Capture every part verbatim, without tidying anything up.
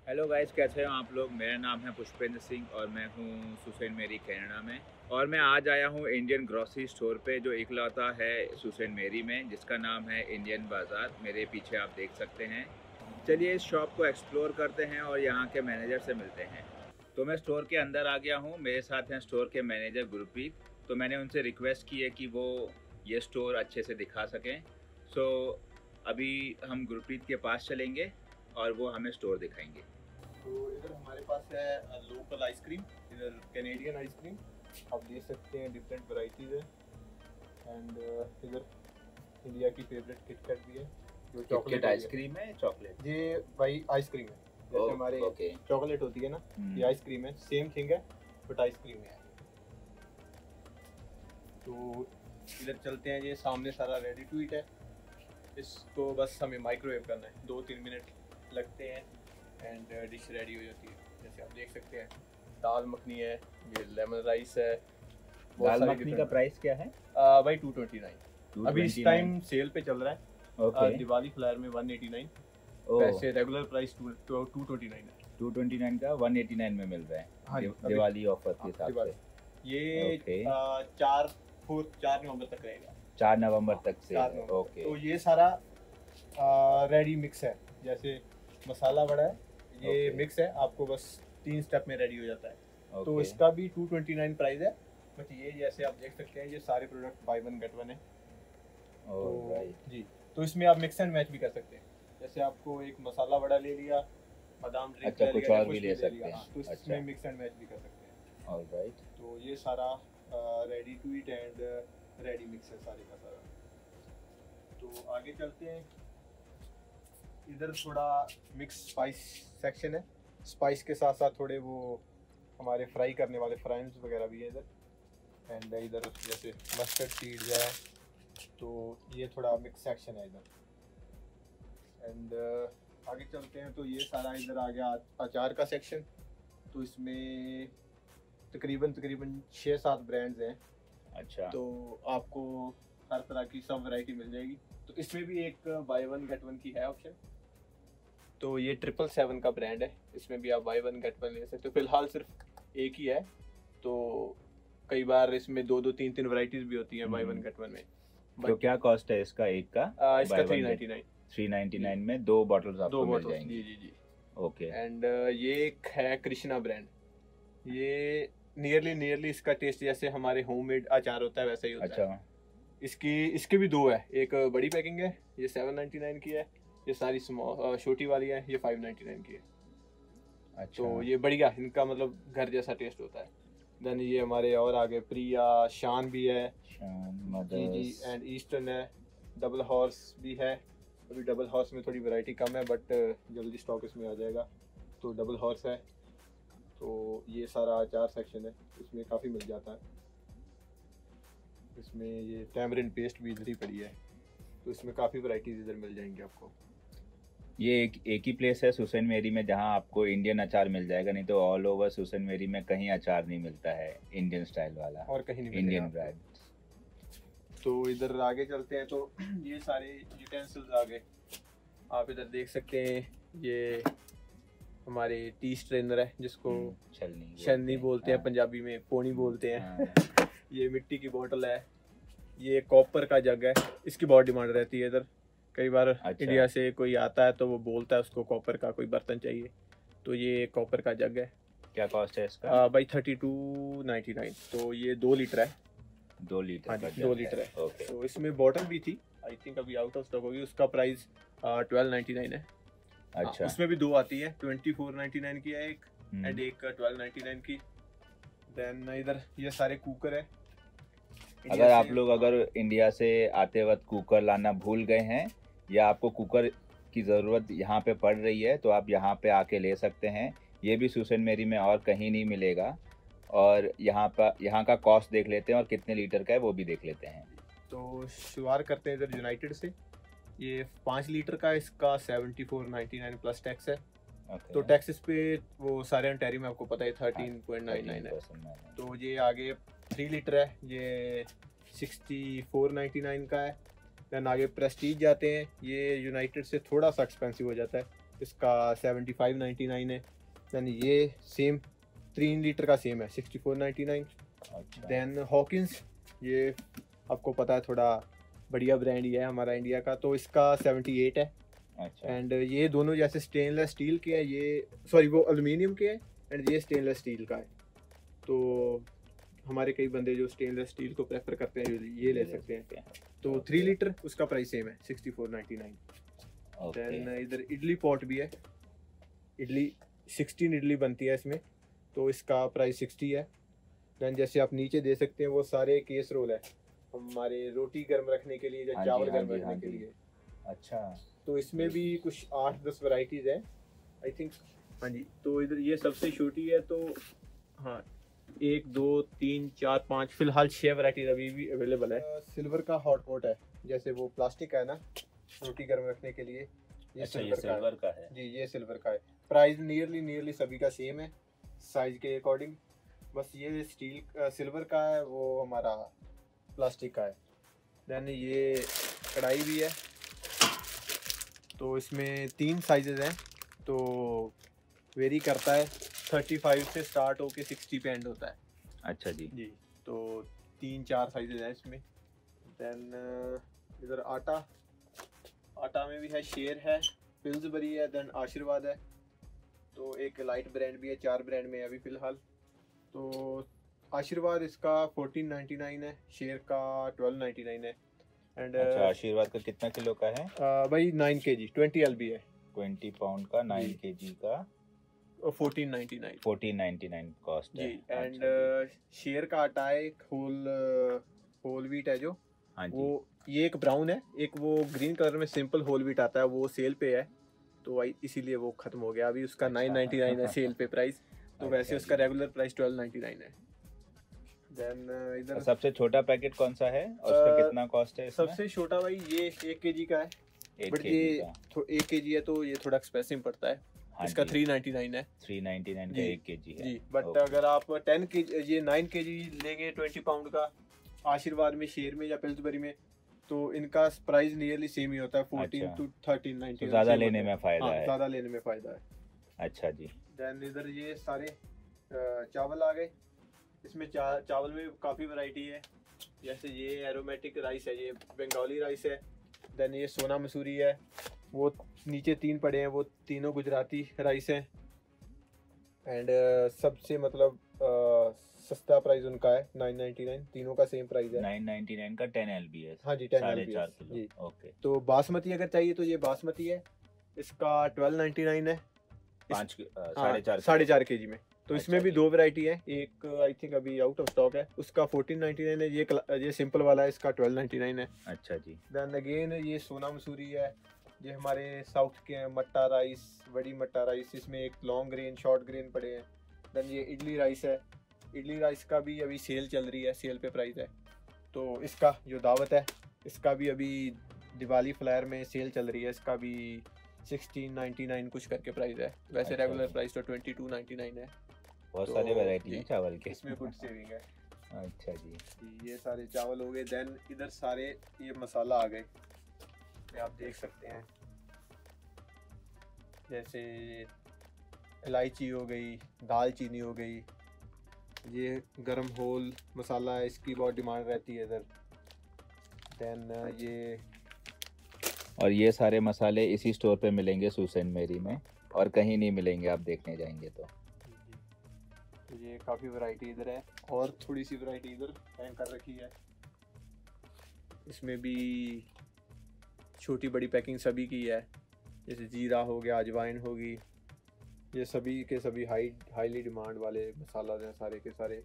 Hello guys, कैसे हो आप लोग। मेरा नाम है पुष्पेंद्र सिंह और मैं हूँ सुसैन मेरी कनाडा में। और मैं आज आया हूँ इंडियन ग्रॉसरी स्टोर पे जो इकलौता है सुसैन मेरी में, जिसका नाम है इंडियन बाज़ार। मेरे पीछे आप देख सकते हैं। चलिए इस शॉप को एक्सप्लोर करते हैं और यहाँ के मैनेजर से मिलते हैं। तो मैं स्टोर के अंदर आ गया हूँ। मेरे साथ हैं स्टोर के मैनेजर गुरप्रीत। तो मैंने उनसे रिक्वेस्ट की है कि वो ये स्टोर अच्छे से दिखा सकें। सो अभी हम गुरप्रीत के पास चलेंगे और वो हमें स्टोर दिखाएंगे। तो इधर हमारे पास है लोकल आइसक्रीम, इधर कैनेडियन आइसक्रीम आप देख सकते हैं, डिफरेंट वैरायटीज़ है। एंड इधर इंडिया की फेवरेट किटकैट भी है जो चॉकलेट आइसक्रीम है। चॉकलेट ये भाई आइसक्रीम है, जैसे oh, हमारे okay. चॉकलेट होती है ना, ये आइसक्रीम है, सेम थिंग है बट आइसक्रीम है। तो इधर चलते हैं, ये सामने सारा रेडी टू ईट है। इसको बस हमें माइक्रोवेव करना है, दो तीन मिनट लगते हैं एंड डिश रेडी हो जाती है। जैसे आप देख सकते हैं, दाल मखनी है, ये लेमन राइस है। दाल मखनी का प्राइस क्या है? uh, भाई टू ट्वेंटी नाइन अभी इस टाइम सेल पे चल रहा है। okay. uh, दिवाली फ्लायर में वन एटी नाइन। oh. वैसे regular price two twenty nine है। टू ट्वेंटी नाइन का वन एटी नाइन में मिल रहा है। हाँ, दिवाली ऑफर के हिसाब से ये okay. uh, चार फोर चार नवंबर तक रहेगा। चार नवंबर तक से ओके। तो ये सारा रेडी मिक्स है, जैसे मसाला वड़ा है, ये okay. मिक्स है, आपको बस तीन स्टेप में रेडी हो जाता है। okay. तो इसका भी टू ट्वेंटी नाइन प्राइस है। बट ये जैसे आप देख सकते हैं, ये सारे product buy one get one है। oh, तो right. जी, तो इसमें आप मिक्स एंड मैच भी कर सकते हैं। जैसे आपको एक मसाला वड़ा ले लिया, बादाम ड्रिंक अच्छा, ले कुछ लिया, और कुछ भी ले सकते हैं। तो इसमें अच्छा. मिक्स एंड मैच भी कर सकते हैं। ऑलराइट। तो ये सारा ready to eat and ready mix है सारे का सारा। तो आगे चलते हैं, इधर थोड़ा मिक्स स्पाइस सेक्शन है। स्पाइस के साथ साथ थोड़े वो हमारे फ्राई करने वाले फ्राइज वगैरह भी है इधर। एंड इधर जैसे मस्टर्ड सीड्स है, तो ये थोड़ा मिक्स सेक्शन है इधर। एंड uh, आगे चलते हैं, तो ये सारा इधर आ गया अचार का सेक्शन। तो इसमें तकरीबन तकरीबन छः सात ब्रांड्स हैं। अच्छा। तो आपको हर तरह की सब वैरायटी मिल जाएगी। तो इसमें भी एक बाय वन गेट वन की है ऑप्शन। तो ये ट्रिपल सेवन का ब्रांड है, इसमें भी आप बाय वन गेट वन ले सकते हो। फिलहाल सिर्फ एक ही है, तो कई बार इसमें दो दो तीन तीन वैरायटीज भी होती हैं बाय वन गेट वन में। तो क्या कॉस्ट है इसका एक का? आ, इसका three ninety nine three ninety nine में दो बॉटल्स आपको मिल जाएंगी। जी जी जी ओके। एंड ये एक है कृष्णा ब्रांड। ये नियरली नियरली इसका टेस्ट जैसे हमारे होममेड अचार होता है वैसा ही होता अच्छा। है। इसकी इसके भी दो है, एक बड़ी पैकिंग है, ये सेवन नाइन्टी नाइन की है। ये सारी स्मॉल छोटी वाली है, ये फाइव नाइन्टी नाइन की है। अच्छा। तो ये बढ़िया, इनका मतलब घर जैसा टेस्ट होता है। देन ये हमारे और आगे प्रिया, शान भी है, शान, जी जी, एंड ईस्टर्न है, डबल हॉर्स भी है। अभी डबल हॉर्स में थोड़ी वैरायटी कम है, बट जल्दी स्टॉक इसमें आ जाएगा। तो डबल हॉर्स है। तो ये सारा अचार सेक्शन है, इसमें काफ़ी मिल जाता है। इसमें ये टैमरिन पेस्ट भी इधर ही पड़ी है। तो इसमें काफ़ी वैरायटीज इधर मिल जाएंगी आपको। ये एक एक ही प्लेस है सुसैन मेरी में जहां आपको इंडियन अचार मिल जाएगा, नहीं तो ऑल ओवर सुसैन मेरी में कहीं अचार नहीं मिलता है इंडियन स्टाइल वाला, और कहीं नहीं इंडियन ब्रांड। तो इधर आगे चलते हैं, तो ये सारे यूटेंसिल्स आ गए, आप इधर देख सकते हैं। ये हमारे टी स्ट्रेनर है, जिसको छलनी छलनी बोलते हैं, पंजाबी में पोनी बोलते हैं। ये मिट्टी की बोतल है, ये कॉपर का जग है, इसकी बहुत डिमांड रहती है इधर। कई बार अच्छा। इंडिया से कोई आता है तो वो बोलता है उसको कॉपर का कोई बर्तन चाहिए, तो ये कॉपर का जग है। क्या कॉस्ट है इसका? भाई थर्टी टू नाइन्टी नाइन। तो ये दो लीटर है। दो लीटर हाँ जी, दो लीटर है, है। ओके। तो इसमें बॉटल भी थी, आई थिंक अभी आउट ऑफ स्टॉक होगी। उसका प्राइस ट्वेल्व नाइन्टी नाइन है। अच्छा। उसमें भी दो आती है, ट्वेंटी फोर नाइन्टी नाइन की है एक, एंड एक ट्वेल्व नाइन्टी नाइन की। देन इधर ये सारे कुकर है। अगर आप लोग अगर इंडिया से आते वक्त कुकर लाना भूल गए हैं या आपको कुकर की ज़रूरत यहाँ पे पड़ रही है, तो आप यहाँ पे आके ले सकते हैं। ये भी सुसैन मेरी में और कहीं नहीं मिलेगा। और यहाँ पर यहाँ का कॉस्ट देख लेते हैं और कितने लीटर का है वो भी देख लेते हैं। तो शुरुआत करते हैं इधर यूनाइटेड से। ये पाँच लीटर का, इसका seventy four ninety nine plus tax है। okay. तो टैक्सेस पे वो सारे अंटेरियो में आपको पता है थर्टीन पॉइंट नाइन नाइन है। तो ये आगे थ्री लीटर है, ये सिक्सटी फोर नाइन्टी नाइन का है। दैन आगे प्रेस्टीज जाते हैं, ये यूनाइटेड से थोड़ा सा एक्सपेंसिव हो जाता है, इसका सेवेंटी फाइव नाइन्टी नाइन है। दैन ये सेम तीन लीटर का सेम है सिक्सटी फोर नाइन्टी नाइन। अच्छा। दैन हॉकिंस, ये आपको पता है थोड़ा बढ़िया ब्रांड ही है हमारा इंडिया का, तो इसका सेवेंटी एट है। अच्छा। एंड ये दोनों जैसे स्टेनलेस स्टील के हैं, ये सॉरी वो एल्युमिनियम के हैं एंड ये स्टेनलेस स्टील का है। तो हमारे कई बंदे जो स्टेनलेस स्टील को प्रेफर करते हैं ये ले सकते हैं। तो थ्री लीटर उसका प्राइस सेम है sixty four ninety nine. Then इधर इडली पॉट भी है, इडली सिक्सटीन इडली बनती है इसमें, तो इसका प्राइस सिक्सटी है। देन जैसे आप नीचे दे सकते हैं वो सारे केस रोल है हमारे रोटी गर्म रखने के लिए या चावल गर्म रखने के लिए। अच्छा। तो इसमें भी कुछ आठ दस वैरायटीज है आई थिंक। हाँ जी, तो इधर ये सबसे छोटी है, तो हाँ एक दो तीन चार पाँच फिलहाल छः वैरायटीज अभी भी अवेलेबल है। सिल्वर का हॉट पॉट है, जैसे वो प्लास्टिक का है ना रोटी गर्म रखने के लिए, ये अच्छा, सिल्वर ये सिल्वर का है। जी, ये सिल्वर का है। प्राइस नियरली नियरली सभी का सेम है साइज के अकॉर्डिंग, बस ये स्टील सिल्वर का है, वो हमारा प्लास्टिक का है। देन ये कढ़ाई भी है, तो इसमें तीन साइजेस हैं, तो वेरी करता है थर्टी फाइव से स्टार्ट होके सिक्सटी पे एंड होता है। अच्छा जी। जी, तो तीन चार साइजेस हैं इसमें। देन इधर आटा, आटा में भी है, शेर है, पिल्सबरी है, देन आशीर्वाद है, तो एक लाइट ब्रांड भी है, चार ब्रांड में है अभी फ़िलहाल। तो आशीर्वाद इसका फोर्टीन नाइन्टी नाइन है, शेर का ट्वेल्व नाइन्टी नाइन है। एंड अच्छा, आशीर्वाद का कितना किलो का है? भाई nine K G twenty L B है, ट्वेंटी पाउंड का नाइन के जी का fourteen ninety nine fourteen ninety nine cost जी। है। एंड शेर का आटा है, एक होल होल व्हीट है जो, हाँ जी। वो ये एक ब्राउन है, एक वो ग्रीन कलर में सिंपल होल व्हीट आता है, वो सेल पे है, तो वही इसीलिए वो खत्म हो गया अभी, उसका नाइन नाइन्टी नाइन है सेल पे प्राइस, तो वैसे उसका regular price twelve ninety nine है। देन इधर सबसे छोटा पैकेट कौन सा है और उसका uh, कितना कॉस्ट है इसमें? सबसे छोटा भाई ये एक के जी का है, एक बट ये एक के जी है तो ये थोड़ा एक्सपेंसिव पड़ता है। हाँ, इसका थ्री नाइन्टी नाइन है, थ्री नाइन्टी नाइन का एक के जी है जी। बट अगर आप टेन के ये नाइन के जी लेंगे ट्वेंटी पाउंड का आशीर्वाद में, शेर में या पिल्सबरी में, तो इनका प्राइस नियरली सेम ही होता है, फोर्टीन टू थर्टीन नाइन्टी। तो ज़्यादा लेने में फ़ायदा है। ज़्यादा लेने में फ़ायदा है। अच्छा जी। देन इधर ये सारे चावल आ गए, इसमें चा, चावल में काफ़ी वैरायटी है, जैसे ये एरोमेटिक राइस है, ये बंगाली राइस है। देन ये सोना मसूरी है, वो नीचे तीन पड़े हैं, वो तीनों गुजराती राइस हैं। एंड uh, सबसे मतलब uh, सस्ता प्राइस उनका है नाइन नाइन्टी नाइन, तीनों का सेम प्राइस है नाइन नाइन्टी नाइन का टेन एल बी एस। हाँ जी, टेन साढ़े एल बी चार एस किलो जी। ओके। तो बासमती अगर चाहिए तो ये बासमती है, इसका ट्वेल्व नाइन्टी नाइन है, पाँच साढ़े चार साढ़े चार के जी में। तो अच्छा इसमें भी दो वैरायटी है, एक आई थिंक अभी आउट ऑफ स्टॉक है, उसका फोर्टीन नाइन्टी नाइन है, ये ये सिंपल वाला है, इसका ट्वेल्व नाइन्टी नाइन है। अच्छा जी। देन अगेन ये सोना मसूरी है, ये हमारे साउथ के हैं, मट्टा राइस, बड़ी मट्टा राइस, इसमें एक लॉन्ग ग्रेन शॉर्ट ग्रेन पड़े हैं। देन ये इडली राइस है, इडली राइस का भी अभी सेल चल रही है, सेल पे प्राइस है, तो इसका जो दावत है इसका भी अभी दिवाली फ्लायर में सेल चल रही है, इसका भी सिक्सटीन नाइन्टी नाइन कुछ करके प्राइस है, वैसे अच्छा रेगुलर प्राइस तो ट्वेंटी टू नाइन्टी नाइन है। बहुत तो सारे वैरायटी हैं चावल के, इसमें कुछ सेविंग है। अच्छा जी। ये सारे चावल हो गए। देन इधर सारे ये मसाला आ गए, ये आप देख सकते हैं, जैसे इलायची हो गई, दालचीनी हो गई, ये गरम होल मसाला है, इसकी बहुत डिमांड रहती है इधर। देन ये और ये सारे मसाले इसी स्टोर पे मिलेंगे सुसेन मेरी में, और कहीं नहीं मिलेंगे आप देखने जाएंगे तो। तो ये काफ़ी वैरायटी इधर है, और थोड़ी सी वैरायटी इधर हैंग कर रखी है, इसमें भी छोटी बड़ी पैकिंग सभी की है, जैसे जीरा हो गया, अजवाइन होगी, ये सभी के सभी हाई हाईली डिमांड वाले मसाला हैं सारे के सारे।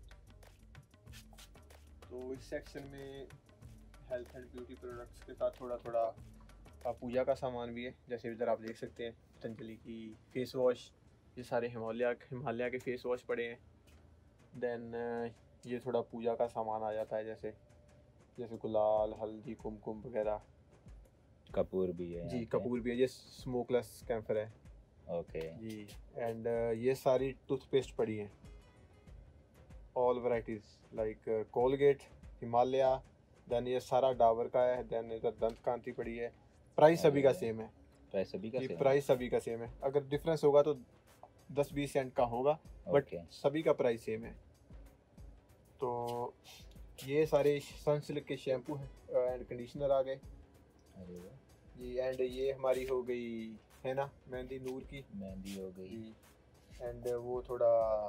तो इस सेक्शन में हेल्थ एंड ब्यूटी प्रोडक्ट्स के साथ थोड़ा थोड़ा पूजा का सामान भी है, जैसे इधर आप देख सकते हैं पतंजलि की फेस वॉश, ये सारे हिमालय हिमालय के फेस वॉश पड़े हैं। देन ये थोड़ा पूजा का सामान आ जाता है, जैसे जैसे गुलाल, हल्दी, कुमकुम वगैरह। कपूर भी है जी, कपूर भी है, ये स्मोकलेस कैम्फर है। ओके जी। एंड ये सारी टूथपेस्ट पड़ी हैं, all varieties like Colgate, Himalaya, then ये सारा डाबर का है। देन इधर दंत कांति पड़ी है, प्राइस सभी का सेम है। प्राइस सभी का जी सेम प्राइस सभी का सेम है, अगर डिफरेंस होगा तो दस बीस सेंट का होगा, बट ओके। सभी का प्राइस सेम है। तो ये सारे सनसिल्क के शैम्पू हैं एंड कंडीशनर आ गए अरे वाह, जी। एंड ये हमारी हो गई है ना मेहंदी नूर की मेहंदी हो गई। जी। एंड वो थोड़ा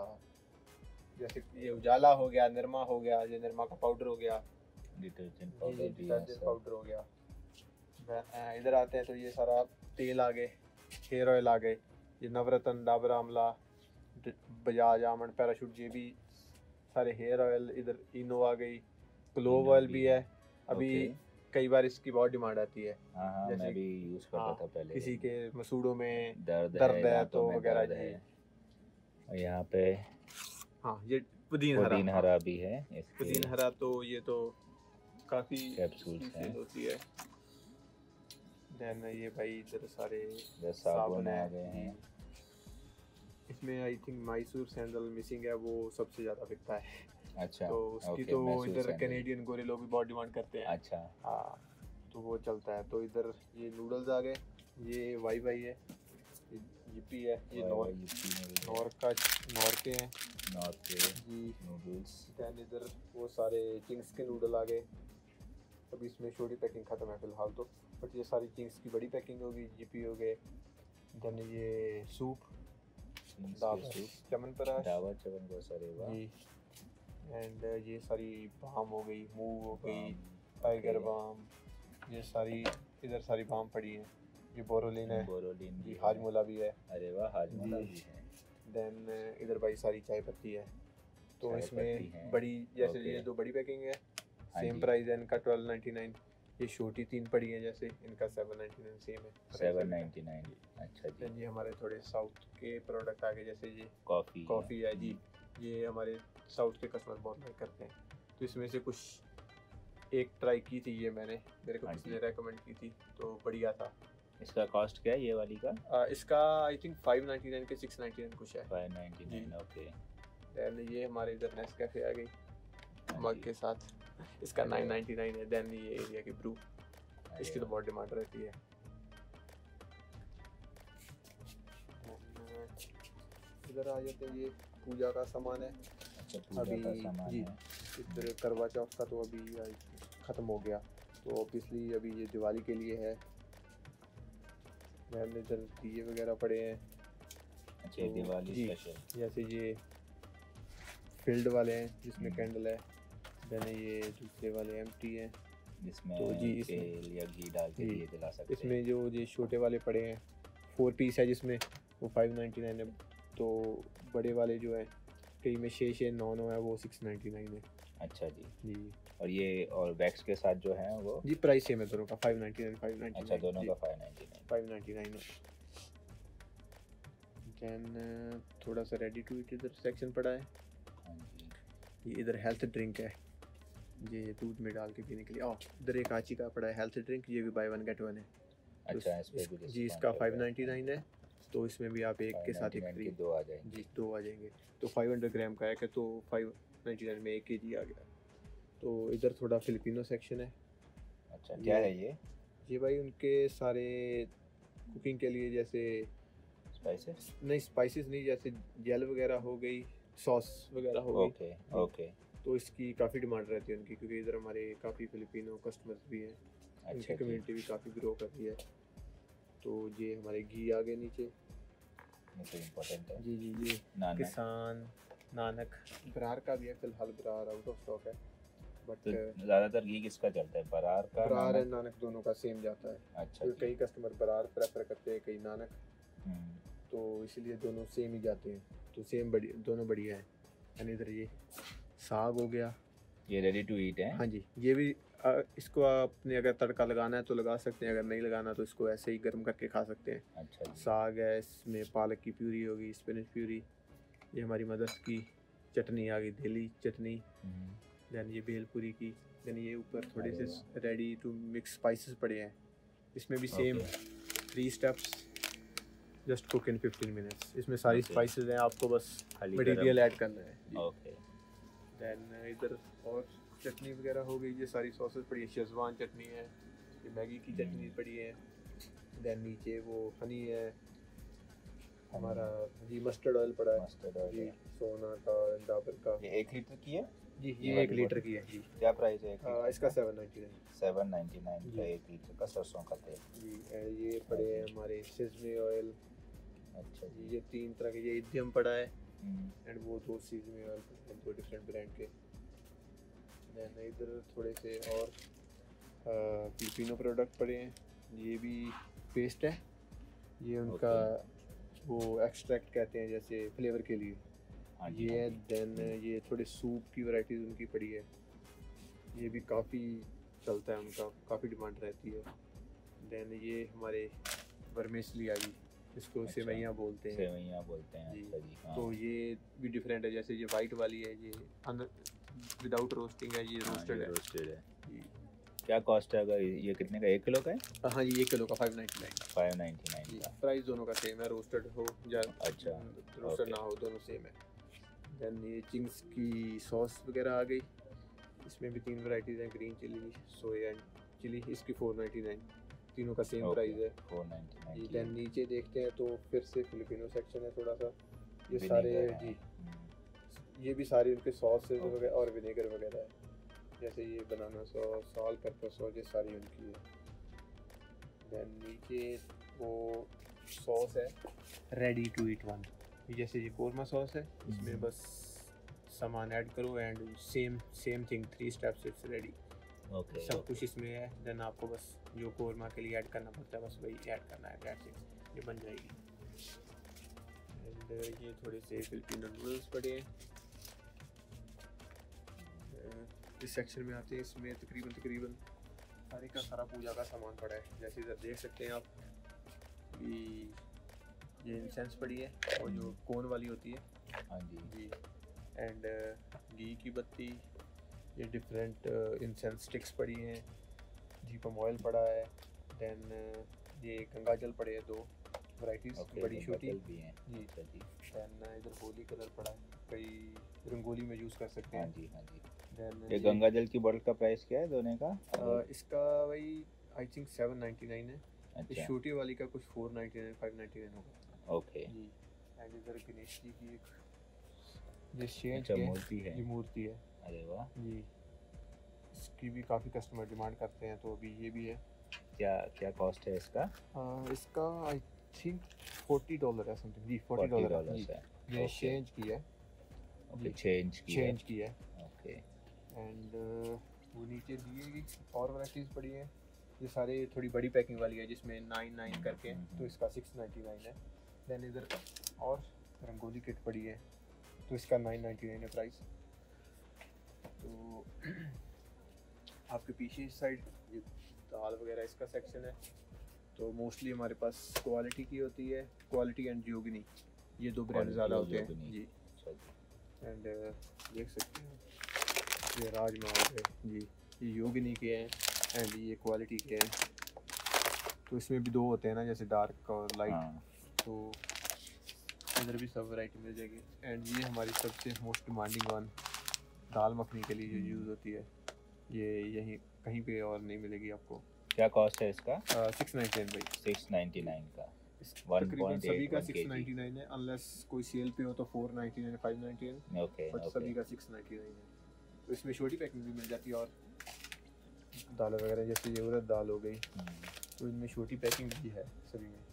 जैसे ये उजाला हो गया, निरमा हो गया, ये निरमा का पाउडर हो गया, डिटर्जेंट ये पाउडर भी है डिटर्जेंट सब। पाउडर हो गया। मैं- इधर आते हैं तो ये सारा तेल आ गए, हेयर ऑयल आ गए, ये नवरत्न, डाबर आमला, ड- बजाज आमंड, पैराशूट, ये भी सारे हेयर ऑयल। इधर इनो आ गई, क्लोव इनो ऑयल भी भी है। है अभी। ओके। कई बार इसकी बहुत डिमांड आती है, हाँ हाँ, मैं जैसे भी यूज़ करता हाँ था पहले। किसी के मसूड़ों में दर्द दर्द है, है दांतों तो में वगैरह दर्द जी। है। और यहाँ पे हाँ ये पुदीन हरा, पुदीन हाँ हरा भी है इसके पुदीन हरा, तो ये तो काफ़ी कैप्सूल्स हैं। सेल होती है। देन ये भाई इधर सारे इधर साबुन आ गए हैं। इसमें I think Mysore sandal missing है, वो सबसे ज़्यादा बिकता है। अच्छा, तो उसकी ओके, तो मैसूर इधर सैंडल। कैनेडियन गोरे लोग भी बहुत डिमांड करते हैं। अच्छा, हाँ तो वो चलता है। तो इधर ये नूडल्स आ गए, ये वाई वाई है, ये yippee है, ये Wai Knorr Wai yippee noodle है, नॉर का नॉर के हैं नॉर्थ के जी। नूडल्स। दैन इधर वो सारे चिंग्स के नूडल आ गए। अभी इसमें छोटी पैकिंग ख़त्म है फ़िलहाल तो, बट ये सारी चिंग्स की बड़ी पैकिंग होगी, yippee हो गए। दैन ये सूप, चिंग्स के डाबर सूप, च्यवनप्राश डाबर च्यवनप्राश, अरे वाह। जी। एंड ये सारी बाम हो गई, मूव हो गई, बाम, टाइगर ओके। बाम, ये सारी इधर सारी बाम पड़ी हैं। ये बोरोलिन है बोरोलिन भी जी, है। हाजमोला भी है। अरे वाह, हाजमोला जी। भी है। देन इधर भाई सारी चाय पत्ती है। तो चाय पत्ती इसमें है, बड़ी जैसे ओके। ये दो बड़ी पैकिंग है, हाँ सेम जी। प्राइस है इनका ट्वेल्व नाइन्टी नाइन। ये छोटी तीन पड़ी हैं जैसे, इनका सेवन नाइन्टी नाइन सेम है सेवन नाइन्टी नाइन। अच्छा जी। जी। हमारे थोड़े साउथ के प्रोडक्ट आ गए, जैसे ये कॉफ़ी कॉफ़ी है जी। ये हमारे साउथ के कस्टमर बहुत लाइक करते हैं, तो इसमें से कुछ एक ट्राई की थी ये मैंने, मेरे को हाँ किसी जी। ने रेकमेंड की थी तो बढ़िया था। इसका कॉस्ट क्या है ये वाली का? आ, इसका I think five ninety nine के सिक्स नाइन्टी नाइन कुछ है। फाइव नाइन्टी नाइन, जी। ओके। दैन ये हमारे इधर नेस्कैफे आ गई हाँ मग जी। के साथ, इसका अरे नाइन वाह। नाइन्टी नाइन है। दैन ये एरिया की ब्रू, अरे इसकी तो वाह। बहुत डिमांड रहती है। इधर आ जाते हैं, ये पूजा का सामान है अच्छा, पूजा अभी का सामान जी। है। इधर करवा चौथ का तो अभी ख़त्म हो गया, तो ऑब्वियसली अभी ये दिवाली के लिए है। मैंने इधर दिए वगैरह पड़े हैं, अच्छा, ये तो दिवाली जी। स्पेशल। जैसे ये फील्ड वाले हैं जिसमें हम्म। कैंडल है। देन ये दूसरे वाले एम्प्टी हैं, जिसमें तो जी इसमें तेल या घी डाल के जी, दिए जला सकते हैं। इसमें जो ये छोटे वाले पड़े हैं फोर पीस है, जिसमें वो फाइव नाइन्टी नाइन है। तो बड़े वाले जो हैं कई में छः छः नौ नौ है, वो सिक्स नाइन्टी नाइन है अच्छा जी। जी। और ये और वैक्स के साथ जो है वो? जी प्राइस सेम है दोनों का, five ninety nine five ninety अच्छा, नाइन दोनों का five ninety nine. Five ninety nine है। दैन थोड़ा सा रेडी टू ईट इधर सेक्शन पड़ा है। हाँ जी। ये इधर हेल्थ ड्रिंक है, ये दूध में डाल के पीने के लिए। और इधर एक आची का पड़ा है हेल्थ ड्रिंक, ये भी बाय वन गेट वन है। तो अच्छा, इस पे इस, भी जी डिस्काउंट इसका चल फाइव रहा है। नाइन्टी नाइन है, तो इसमें भी आप एक के साथ एक फाइव नाइन्टी नाइन फ्री के दो आ जाएंगे। जी दो आ जाएंगे। तो फाइव हंड्रेड ग्राम का है, तो फाइव नाइन्टी नाइन में एक के जी आ गया। तो इधर थोड़ा फिलिपिनो सेक्शन है। अच्छा, क्या ये- है ये? ये भाई उनके सारे कुकिंग के लिए, जैसे स्पाइसेस? नहीं स्पाइसेस नहीं, जैसे जेल वगैरह हो गई, सॉस वगैरह हो गई। Okay okay. तो इसकी काफ़ी डिमांड रहती है उनकी, क्योंकि इधर हमारे काफ़ी फिलिपिनो कस्टमर्स भी हैं, अच्छा उनकी जी। कम्युनिटी भी काफ़ी ग्रो कर रही है। तो ये हमारे घी आ गए नीचे ये तो इम्पोर्टेंट है। जी। जी ये नानक। किसान नानक, बरार का भी है, फिलहाल बरार आउट ऑफ स्टॉक है, बट तो ज़्यादातर घी किसका चलता है, बरार का? बरार नानक? और नानक दोनों का सेम जाता है। अच्छा तो जी। कई कस्टमर बरार प्रेफर करते हैं, कई नानक, हम्म, तो इसीलिए दोनों सेम ही जाते हैं। तो सेम बढ़िया, दोनों बढ़िया हैं। एंड इधर ये साग हो गया। ये रेडी टू ईट है? हाँ जी, ये भी आ, इसको आपने अगर तड़का लगाना है तो लगा सकते हैं, अगर नहीं लगाना तो इसको ऐसे ही गर्म करके खा सकते हैं। अच्छा जी। साग है, इसमें पालक की प्यूरी होगी, स्पिनच प्यूरी। ये हमारी मदर्स की चटनी आ गई, देली चटनी। हम्म, दैन ये भेलपुरी की। दैन ये ऊपर थोड़े अरे से रेडी टू मिक्स स्पाइसेस पड़े हैं, इसमें भी same okay. Three steps, just cook in fifteen minutes. इसमें सारी ओके। स्पाइसेस हैं, आपको बस खाली मटेरियल ऐड करना है जी। ओके। दैन इधर और चटनी वगैरह हो गई, ये सारी सॉसेस पड़ी है, शेजवान चटनी है, ये मैगी की चटनी हम्म। पड़ी है। देन नीचे वो हनी है हमारा जी, मस्टर्ड ऑयल पड़ा है मस्टर्ड ऑयल जी, है। सोना का डाबर का ये एक लीटर की है? जी, ये ये एक वाली लीटर बोतल? की है जी। क्या प्राइस है एक आ, लीटर इसका का? Seven ninety nine seven ninety nine का जी। एक लीटर का सरसों का तेल। जी। एंड ये पड़े हैं हमारे सिजमे ऑयल। अच्छा जी, जी। ये तीन तरह के, ये इथियम पड़ा है हम्म, एंड वो दो सिजमे ऑयल, दो डिफरेंट ब्रांड के। देन इधर थोड़े से और फिलिपिनो प्रोडक्ट पड़े हैं। ये भी पेस्ट है, ये उनका वो एक्सट्रैक्ट कहते हैं जैसे फ्लेवर के लिए हाँ जी, ये हाँ है। जी। देन ये थोड़े सूप की वैरायटीज उनकी पड़ी है, ये भी काफ़ी चलता है उनका, काफ़ी डिमांड रहती है। देन ये हमारे वर्मेसली आ गई, इसको अच्छा, सेवैयाँ बोलते हैं सेवैयाँ बोलते हैं। जी। अच्छा जी, हाँ। तो ये भी डिफरेंट है, जैसे ये वाइट वाली है, ये विदाउट रोस्टिंग है, ये हाँ, रोस्टेड ये है रोस्टेड है। जी। क्या कॉस्ट है अगर ये कितने का? एक किलो का है? हाँ जी, एक किलो का five ninety nine five ninety nine जी। का। प्राइस दोनों का सेम है, रोस्टेड हो या अच्छा, रोस्टेड ओके। ना हो, दोनों सेम है। देन ये चिंग्स की सॉस वगैरह आ गई, इसमें भी तीन वैरायटीज़ हैं, green chilli, soya and chilli. इसकी फोर नाइन्टी नाइन, तीनों का सेम ओके, प्राइस है फोर नाइन्टी नाइन जी। की देन नीचे देखते हैं तो फिर से फिलिपिनो सेक्शन है थोड़ा सा, ये विनेगर सारे है। जी, हम्म, ये भी सारे उनके सॉसेज ओके। वगैरह और विनेगर वगैरह है, जैसे ये banana sauce, all purpose sauce, ये सारी उनकी है। देन नीचे वो सॉस है रेडी टू ईट वन, जैसे ये कोरमा सॉस है, इसमें हम्म। बस सामान ऐड करो and same same thing, three steps it's ready, okay, सब ओके। कुछ इसमें है। देन आपको बस जो कोरमा के लिए ऐड करना पड़ता है बस वही ऐड करना है, दैट्स इट, ये बन जाएगी। एंड ये थोड़े से फिलिपिनो नूडल्स पड़े हैं। अह, इस सेक्शन में आते हैं, इसमें तकरीबन तकरीबन सारे का सारा पूजा का सामान पड़ा है, जैसे इधर देख सकते हैं आप कि ये इंसेंस पड़ी है और जो कोन वाली होती है हाँ जी। जी, एंड घी की बत्ती, ये डिफरेंट इंसेंस स्टिक्स पड़ी हैं, दीपम ऑयल पड़ा है। देन ये गंगा जल पड़े हैं, दो वैरायटीज, ओके, बड़ी गंगा छोटी जल भी हैं। जी। अच्छा जी। देन इधर होली कलर पड़ा है, कई रंगोली में यूज़ कर सकते हाँ हैं। जी, हाँ जी। देन ये गंगा जल की बोतल का प्राइस क्या है दोनों का? इसका वही I think seven ninety nine है, अच्छा, इस छोटी वाली का कुछ four ninety nine five ninety nine होगा ओके। जी। एंड इधर गणेश जी की एक ये शेर अच्छा, की है, मूर्ति है। ये मूर्ति है अरे वाह। जी, इसकी भी काफ़ी कस्टमर डिमांड करते हैं, तो अभी ये भी है। क्या क्या कॉस्ट है इसका? आ, इसका आई थिंक फोर्टी डॉलर है समथिंग जी, फोर्टी फोर्टी डॉलर डॉलर्स है। ये ओके। चेंज की है ओके, जी। चेंज की है। चेंज की है। ओके, एंड वो नीचे दिए गई और वैराइटीज़ पड़ी हैं, ये सारे थोड़ी बड़ी पैकिंग वाली है जिसमें नाइन नाइन करके है, तो इसका सिक्स नाइन्टी नाइन है। देन इधर और रंगोली किट पड़ी है, तो इसका नाइन नाइन्टी नाइन है प्राइस। तो आपके पीछे इस साइड ये दाल वगैरह इसका सेक्शन है, तो मोस्टली हमारे पास क्वालिटी की होती है, क्वालिटी एंड जोगिनी, ये दो ब्रांड Quality ज़्यादा और होते हैं जोगिनी। जी। अच्छा जी। एंड देख सकते हैं ये राजमा हो गए जी, ये योगिनी के हैं एंड ये क्वालिटी के हैं, तो इसमें भी दो होते हैं ना, जैसे डार्क और लाइट, हाँ, तो इधर भी सब वैरायटी मिल जाएगी। एंड ये हमारी सबसे most demanding one, dal makhani के लिए जो यूज़ होती है, ये यहीं कहीं पे और नहीं मिलेगी आपको। क्या कॉस्ट है इसका? सिक्स नाइन्टी नाइन भाई, सिक्स नाइन्टी नाइन का। इस one तकरीबन point eight सभी का one six kg। Ninety nine है, अनलेस कोई सेल पे हो तो four ninety nine five ninety nine, okay, but okay. सभी का सिक्स नाइन्टी नाइन है। तो इसमें छोटी पैकिंग भी मिल जाती है, और दाल वगैरह जैसे ये उड़द दाल हो गई, हम्म, तो इनमें छोटी पैकिंग भी है सभी में।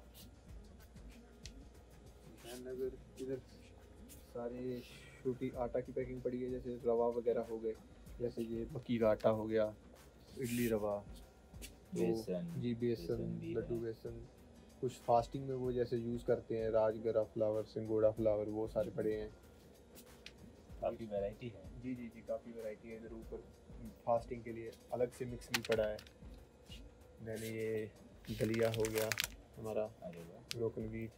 एंड अगर इधर सारे छोटी आटा की पैकिंग पड़ी है, जैसे रवा वगैरह हो गए, जैसे ये मक्की का आटा हो गया, इडली रवा, तो बेसन, जी बेसन, बेसन भी लड्डू है। बेसन, कुछ फास्टिंग में वो जैसे यूज़ करते हैं, राजगरा फ्लावर, सिंगोड़ा फ्लावर, वो सारे पड़े हैं। काफ़ी वैरायटी है। जी जी जी, काफ़ी वैरायटी है। इधर ऊपर फास्टिंग के लिए अलग से मिक्स भी पड़ा है। मैंने ये दलिया हो गया हमारा, अरे वाह। ब्रोकन वीट,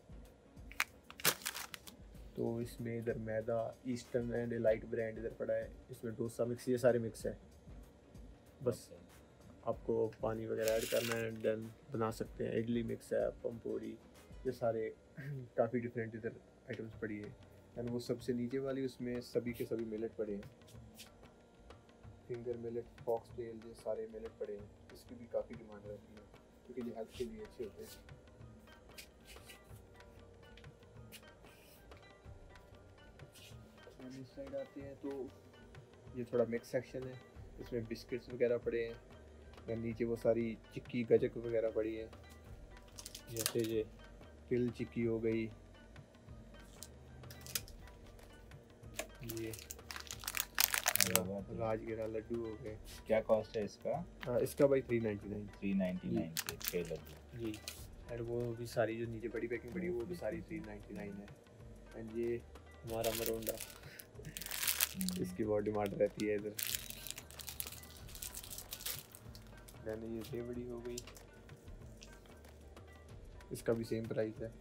तो इसमें इधर मैदा, ईस्टर्न एंड लाइट ब्रांड इधर पड़ा है, इसमें डोसा मिक्स, ये सारे मिक्स है। बस ओके। आपको पानी वगैरह ऐड करना है, देन बना सकते हैं। इडली मिक्स है, पम्पोड़ी, ये सारे काफ़ी डिफरेंट इधर आइटम्स पड़ी है। एंड वो सबसे नीचे वाली, उसमें सभी के सभी मिलेट पड़े हैं, फिंगर मिलेट, फॉक्स टेल, ये सारे मिलेट पड़े हैं, इसकी भी काफ़ी डिमांड रहती है। उनके लिए हेल्थ के लिए अच्छे होते हैं। इस साइड आते हैं तो ये थोड़ा मिक्स सेक्शन है, इसमें बिस्किट्स वगैरह पड़े हैं, या नीचे वो सारी चिक्की गजक वगैरह पड़ी है, जैसे ये तिल चिक्की हो गई, ये राजगिरा लड्डू हो गए। क्या कॉस्ट है इसका? हाँ, इसका भाई three ninety nine three ninety nine के छः लड्डू जी। एंड वो भी सारी जो नीचे बड़ी पैकिंग पड़ी है वो भी सारी थ्री नाइन्टी नाइन है। एंड ये हमारा मरोंडा, इसकी बहुत डिमांड रहती है इधर। मैंने ये रेवड़ी हो गई, इसका भी सेम प्राइस है।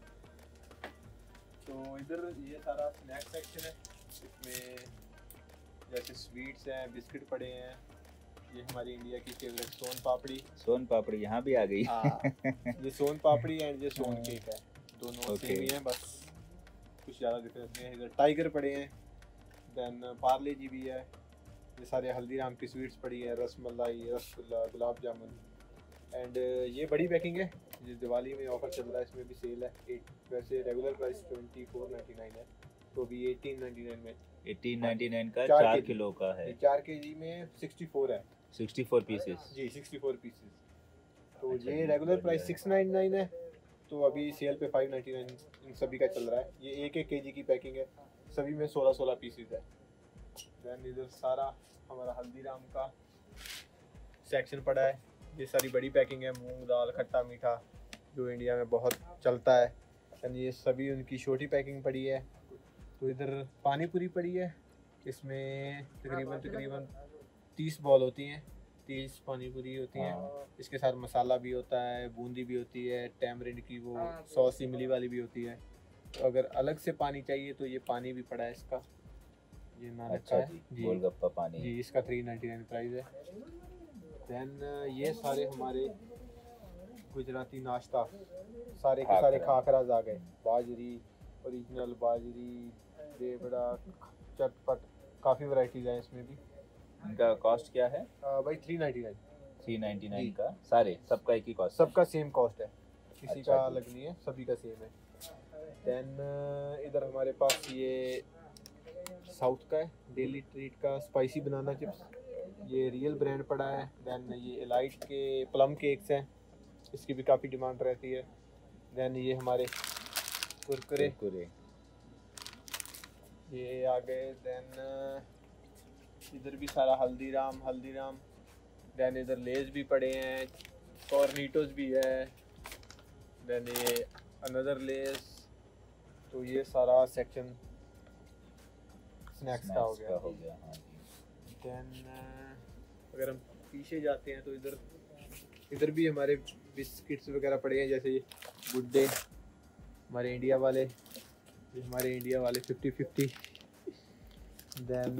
तो इधर ये सारा स्नैक सेक्शन है, इसमें जैसे स्वीट्स हैं, बिस्किट पड़े हैं। ये हमारी इंडिया की फेवरेट सोन पापड़ी। सोन पापड़ी यहाँ भी आ गई। हाँ, ये सोन पापड़ी एंड ये सोन केक है, दोनों Okay. सेम ही हैं, बस कुछ ज़्यादा डिफरेंस नहीं है। इधर टाइगर पड़े हैं, देन पार्ले जी भी है, ये सारे हल्दीराम की स्वीट्स पड़ी है, रसमलाई, रसगुल्ला, गुलाब जामुन। एंड ये बड़ी पैकिंग है, ये दिवाली में ऑफर चल रहा है, इसमें भी सेल है। एट वैसे regular price twenty four ninety nine है, तो भी एटीन नाइन्टी नाइन में एटीन नाइन्टी नाइन का चार चार केजी। किलो का है, ये चार के जी में सिक्सटी फोर है सिक्सटी फोर पीसेस। जी, सिक्सटी फोर पीसेस। तो अच्छा, ये ये रेगुलर बढ़िया प्राइस है। सिक्स नाइन्टी नाइन है, तो अभी सेल पे फाइव नाइन्टी नाइन इन सभी का चल रहा है। ये एक एक केजी की पैकिंग है, सभी में सोलह सोलह पीसेस है। दैन इधर सारा हमारा हल्दीराम का सेक्शन पड़ा है, ये सारी बड़ी पैकिंग है, मूंग दाल, खट्टा मीठा, जो इंडिया में बहुत चलता है। एंड ये सभी उनकी छोटी पैकिंग पड़ी है। तो इधर पानी पूरी पड़ी है, इसमें तकरीबन तकरीबन तीस बॉल होती हैं, तीस पानी पूरी होती हैं। हाँ। इसके साथ मसाला भी होता है, बूंदी भी होती है, टैमरिंड की वो सॉस इमली वाली भी होती है। तो अगर अलग से पानी चाहिए तो ये पानी भी पड़ा है इसका, ये ना रखा अच्छा है जी, जी गोलगप्पा पानी। जी, इसका थ्री नाइन्टी नाइन प्राइस है। दैन ये सारे हमारे गुजराती नाश्ता, सारे के सारे खाखरा। खाखराज आ गए, बाजरी, ओरिजिनल बाजरी, देवड़ा, चटपट, काफ़ी वैरायटीज़ हैं इसमें भी। इनका कॉस्ट क्या है? आ, भाई three ninety nine three ninety nine जी। का सारे, सबका एक ही कॉस्ट? सबका सेम कॉस्ट है, किसी अच्छा का जी। अलग नहीं है, सभी का सेम है। देन इधर हमारे पास ये साउथ का है, डेली ट्रीट का स्पाइसी बनाना चिप्स, ये रियल ब्रांड पड़ा है। देन ये एलाइट के प्लम केक्स हैं, इसकी भी काफ़ी डिमांड रहती है। देन ये हमारे कुरकुरे, कुरकुरे। ये आ गए। देन इधर भी सारा हल्दीराम हल्दीराम देन इधर लेज भी पड़े हैं, कॉर्निटोस भी है। देन ये अनदर लेस। तो ये सारा सेक्शन स्नैक्स का हो स्नैक्स का हो गया। गया, हाँ जी। देन अगर हम पीछे जाते हैं तो इधर इधर भी हमारे बिस्किट्स वगैरह पड़े हैं, जैसे गुड डे हमारे इंडिया वाले, ये हमारे इंडिया वाले fifty fifty. Then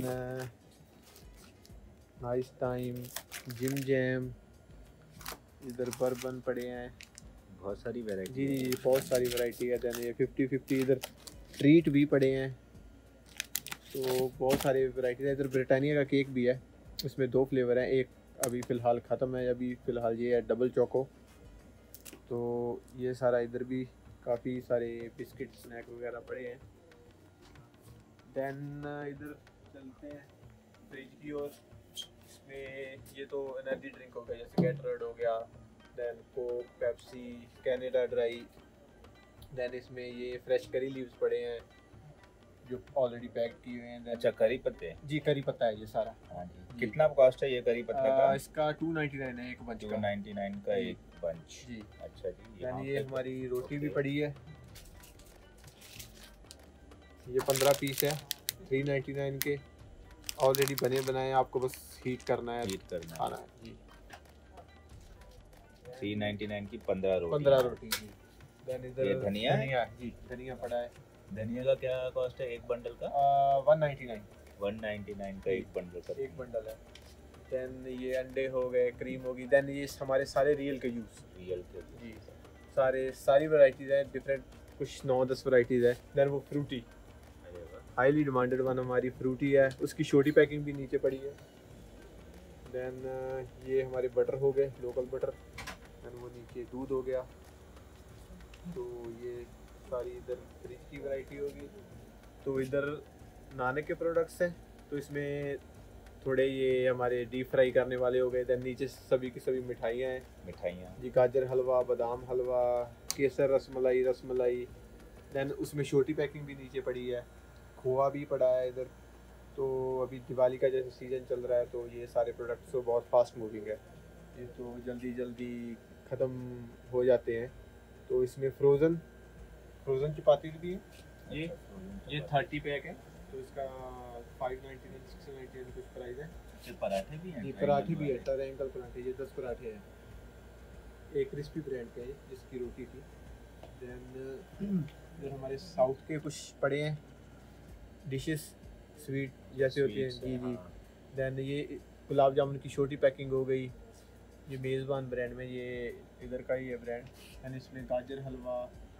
Nice Time, Jim Jam, इधर बर्बन पड़े हैं, बहुत सारी वैरायटी। जी जी बहुत सारी वैरायटी है। देन ये फिफ्टी फिफ्टी, इधर ट्रीट भी पड़े हैं, तो बहुत सारी वैरायटी है। इधर ब्रिटानिया का केक भी है, इसमें दो फ्लेवर हैं, एक अभी फ़िलहाल ख़त्म है, अभी फ़िलहाल ये है डबल चोको। तो ये सारा इधर भी काफ़ी सारे बिस्किट स्नैक वगैरह पड़े हैं। देन इधर चलते हैं फ्रिज की ओर, इसमें ये तो एनर्जी ड्रिंक हो गया, जैसे गैटरेड हो गया, then Coke, Pepsi, Canada Dry. Then इसमें ये फ्रेश करी लीव्स पड़े हैं जो ऑलरेडी पैक किए हुए हैं। अच्छा, करी पत्ते। जी करी पत्ता है ये सारा। हाँ जी। कितना कॉस्ट है ये करी पत्ता आ, का? इसका टू नाइन्टी नाइन है एक बंच टू का नाइन्टी नाइन का जी। एक बंच। जी। अच्छा जी। यानी यहाँ ये पे- हमारी रोटी भी ओके। पड़ी है, ये पंद्रह पीस है, थ्री नाइन्टी नाइन के, ऑलरेडी बने बनाए हैं, आपको बस हीट करना है, हीट करना खाना है। है जी। थ्री नाइन्टी नाइन की पंद्रह रोटी। पंद्रह रोटी जी। देन इधर ये धनिया है? धनिया जी, धनिया पड़ा है धनिया का क्या कॉस्ट है एक बंडल का? One ninety nine one ninety nine का एक बंडल का। एक बंडल है। देन ये अंडे हो गए, क्रीम होगी। देन ये हमारे सारे रियल के यूज़ रियल के। जी, सारे सारी वैरायटीज़ हैं डिफरेंट, कुछ नौ दस वैरायटीज़ है। देन वो फ्रूटी, अरे वाह। हाईली डिमांडेड वन हमारी फ्रूटी है, उसकी छोटी पैकिंग भी नीचे पड़ी है। देन ये हमारे बटर हो गए, लोकल बटर। एंड वो नीचे दूध हो गया। तो ये सारी इधर फ्रिज की वैरायटी होगी। तो इधर नानक के प्रोडक्ट्स हैं, तो इसमें थोड़े ये हमारे डीप फ्राई करने वाले हो गए। दैन नीचे सभी की सभी मिठाइयाँ हैं, मिठाइयाँ जी गाजर हलवा, बादाम हलवा, केसर रसमलाई, रसमलाई। दैन उसमें छोटी पैकिंग भी नीचे पड़ी है, खोआ भी पड़ा है इधर। तो अभी दिवाली का जैसे सीज़न चल रहा है तो ये सारे प्रोडक्ट्स तो बहुत फास्ट मूविंग है, ये तो जल्दी जल्दी ख़त्म हो जाते हैं। तो इसमें फ्रोज़न फ्रोज़न चपाती भी है, ये ये थर्टी पैक है, तो इसका five ninety nine six ninety nine कुछ प्राइस है। अच्छे पराठे भी हैं, ये पराठे भी है, ट्रायंगल पराठे, ये दस पराठे हैं। एक क्रिस्पी ब्रांड का है जिसकी रोटी थी। दैन इधर हमारे साउथ के कुछ पड़े हैं डिशेस, स्वीट जैसे होती हैं, जी जी। दैन ये गुलाब जामुन की छोटी पैकिंग हो गई, ये मेज़बान ब्रांड में, ये इधर का ही है ब्रांड। एंड इसमें गाजर हलवा,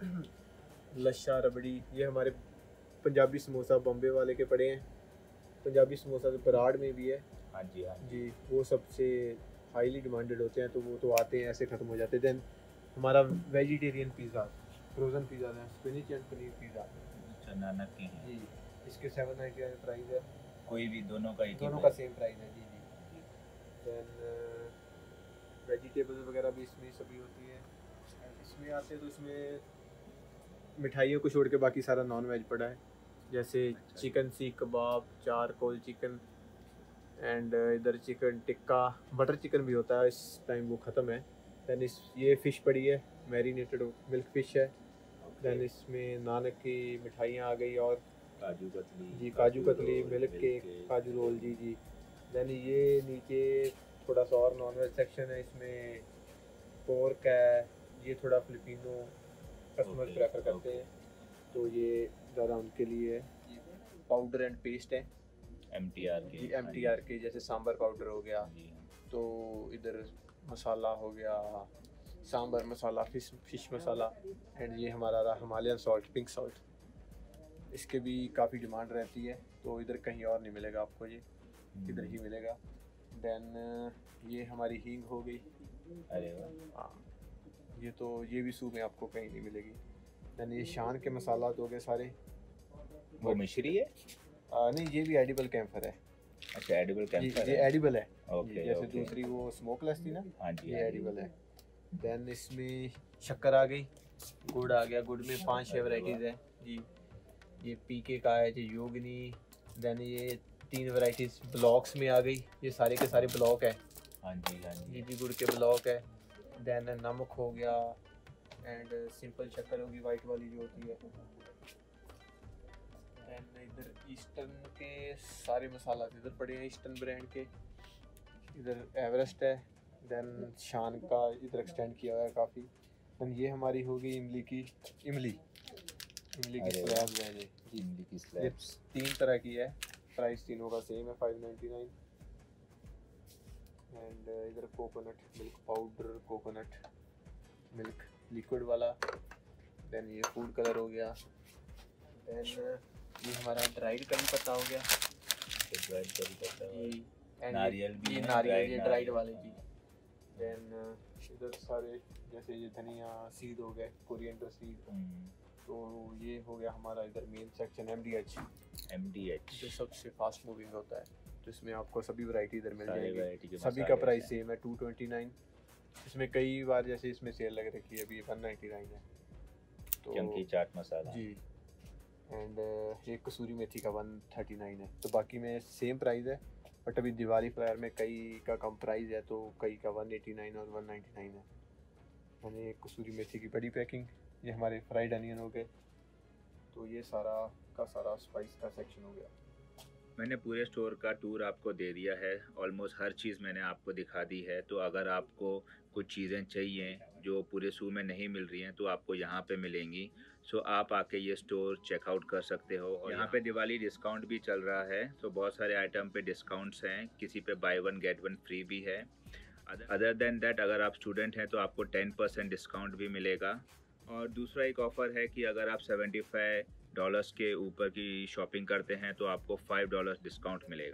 लच्छा, रबड़ी, ये हमारे पंजाबी समोसा बॉम्बे वाले के पड़े हैं। पंजाबी समोसा तो बराड़ में भी है, हाँ जी हाँ जी, वो सबसे हाईली डिमांडेड होते हैं, तो वो तो आते हैं ऐसे ख़त्म हो जाते हैं। दैन हमारा वेजिटेरियन पिज़्ज़ा, फ्रोज़न पिज़्ज़ा है, स्पिनिच एंड पनीर पिज़्ज़ा, अच्छा नानक के हैं जी, इसके सेवन नाइन्टी नाइन प्राइस है। कोई भी दोनों का एक ही दोनों का प्राइस? सेम प्राइस है, जी जी। दैन वेजिटेबल्स वगैरह भी इसमें सभी होती है। इसमें आते हैं तो इसमें मिठाइयों को छोड़ के बाकी सारा नॉन वेज पड़ा है, जैसे अच्छा। Chicken seekh kebab, charcoal chicken, and इधर चिकन टिक्का, बटर चिकन भी होता है, इस टाइम वो ख़त्म है। दैन इस ये फ़िश पड़ी है, मैरिनेटेड मिल्क फ़िश है। दैन इसमें नानक की मिठाइयाँ आ गई, और काजू कतली, जी kaju katli, roll, milk cake, kaju roll, जी जी। दैन ये नीचे थोड़ा सा और नॉन वेज सेक्शन है, इसमें पोर्क है, ये थोड़ा फिलिपिनो कस्टमर Okay, प्रेफर करते okay. हैं, तो ये ज़्यादा उनके लिए है। पाउडर एंड पेस्ट है, एम टी आर के, जी एम टी आर के, जैसे सांभर पाउडर हो गया, जी तो इधर मसाला हो गया, sambar masala, fish fish masala, and ये हमारा रहा हिमालयन सॉल्ट, पिंक सॉल्ट, इसके भी काफ़ी डिमांड रहती है, तो इधर कहीं और नहीं मिलेगा आपको, ये इधर ही मिलेगा। दैन ये हमारी हींग हो गई, अरे वाह, हाँ, ये तो ये भी सूप में आपको कहीं नहीं मिलेगी। दैन ये शान के मसाला हो गए सारे, वो मिश्री है? आ, नहीं ये भी एडिबल कैम्फर है, अच्छा एडिबल ये, कैंपर ये है, एडिबल है, ओके ये जैसे ओके, दूसरी वो स्मोकलेस थी ना, हाँ जी ये हाँ जी। एडिबल है। दैन इसमें शक्कर आ गई, गुड़ आ गया, गुड़ में पांच छह वैरायटीज़ हैं जी, ये पीके का है जी, योगिनी। दैन ये तीन वैरायटीज़ ब्लॉक्स में आ गई, ये सारे के सारे ब्लॉक है, हाँ जी हाँ ये जी, भी गुड़ के ब्लॉक है। दैन नमक हो गया, एंड सिंपल शक्कर होगी वाइट वाली जो होती है। दैन इधर ईस्टर्न के सारे मसाला इधर पड़े हैं, ईस्टर्न ब्रांड के। इधर एवरेस्ट है, दैन शान का इधर एक्सटेंड किया हुआ है काफ़ी। दैन ये हमारी होगी इमली की, इमली इमली की अरे वाह। स्लैब्स हैं ये जी, इमली की ये स्लैब्स, तीन तरह की है, प्राइस तीनों का सेम है, फाइव नाइन्टी नाइन। एंड इधर coconut milk powder, coconut milk liquid वाला। देन ये फूड कलर हो गया। देन ये हमारा ड्राइड करी पत्ता हो गया, ड्राइड करी पत्ता ये है, and नारियल भी ये है, नारियल, dried ये नारियल। ड्राइड वाले जी। देन इधर सारे जैसे ये धनिया सीड हो गए, कोरिएंडर सीड, हम्म, तो ये हो गया हमारा इधर main section M D H, M D H, जो सबसे फास्ट मूविंग होता है। तो इसमें आपको सभी वैरायटी इधर मिल सारे जाएगी, वैरायटी के सभी का मसाले प्राइस हैं। सेम है, टू ट्वेंटी नाइन। इसमें कई बार जैसे इसमें सेल लग रखी है, अभी वन नाइन्टी नाइन है, तो चंकी चाट मसाला, जी। एंड एक कसूरी मेथी का वन थर्टी नाइन है, तो बाकी में सेम प्राइस है, बट अभी दिवाली फ्लायर में कई का कम प्राइस है, तो कई का वन एटी नाइन और वन नाइन्टी नाइन है। मैंने एक कसूरी मेथी की बड़ी पैकिंग, ये हमारे फ्राइड अनियन हो गए, तो ये सारा का सारा स्पाइस का सेक्शन हो गया। मैंने पूरे स्टोर का टूर आपको दे दिया है, ऑलमोस्ट हर चीज़ मैंने आपको दिखा दी है। तो अगर आपको कुछ चीज़ें चाहिए जो पूरे शू में नहीं मिल रही हैं तो आपको यहाँ पे मिलेंगी। सो आप आके ये स्टोर चेकआउट कर सकते हो। और यहाँ पे दिवाली डिस्काउंट भी चल रहा है, तो बहुत सारे आइटम पे डिस्काउंट्स हैं, किसी पे buy one get one free भी है। अदर देन दैट अगर आप स्टूडेंट हैं तो आपको टेन परसेंट डिस्काउंट भी मिलेगा। और दूसरा एक ऑफ़र है कि अगर आप सेवेंटी फाइव डॉलर्स के ऊपर की शॉपिंग करते हैं तो आपको फाइव डॉलर्स डिस्काउंट मिलेगा।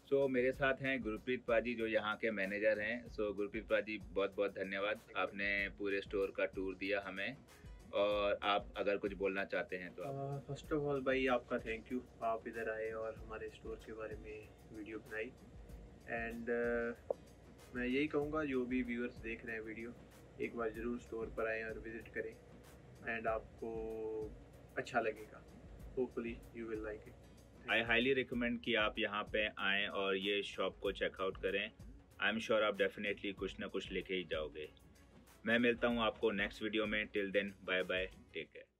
सो so, मेरे साथ हैं गुरप्रीत पाजी जो यहाँ के मैनेजर हैं। सो so, गुरप्रीत पाजी बहुत बहुत धन्यवाद, आपने पूरे स्टोर का टूर दिया हमें, और आप अगर कुछ बोलना चाहते हैं तो। फर्स्ट ऑफ ऑल भाई आपका थैंक यू, आप इधर आए और हमारे स्टोर के बारे में वीडियो बनाई। एंड uh, मैं यही कहूँगा जो भी व्यूअर्स देख रहे हैं वीडियो, एक बार ज़रूर स्टोर पर आएँ और विज़िट करें, एंड आपको अच्छा लगेगा। Hopefully you will like it. I highly recommend कि आप यहाँ पे आएँ और ये शॉप को चेकआउट करें। आई एम श्योर आप डेफिनेटली कुछ ना कुछ लेके ही जाओगे। मैं मिलता हूँ आपको नेक्स्ट वीडियो में। Till then bye bye, take care.